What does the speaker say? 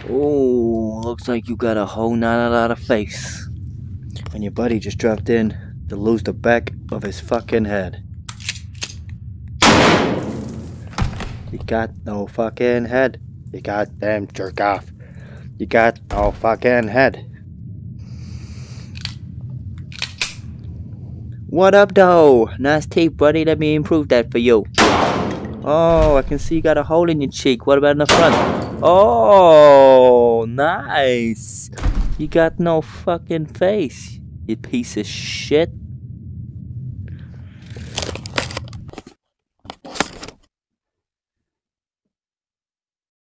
Oh, looks like you got a whole not a lot of face. And your buddy just dropped in to lose the back of his fucking head. You got no fucking head. You goddamn jerk off. You got no fucking head. What up, though? Nice tape, buddy. Let me improve that for you. Oh, I can see you got a hole in your cheek. What about in the front? Oh, nice. You got no fucking face, you piece of shit.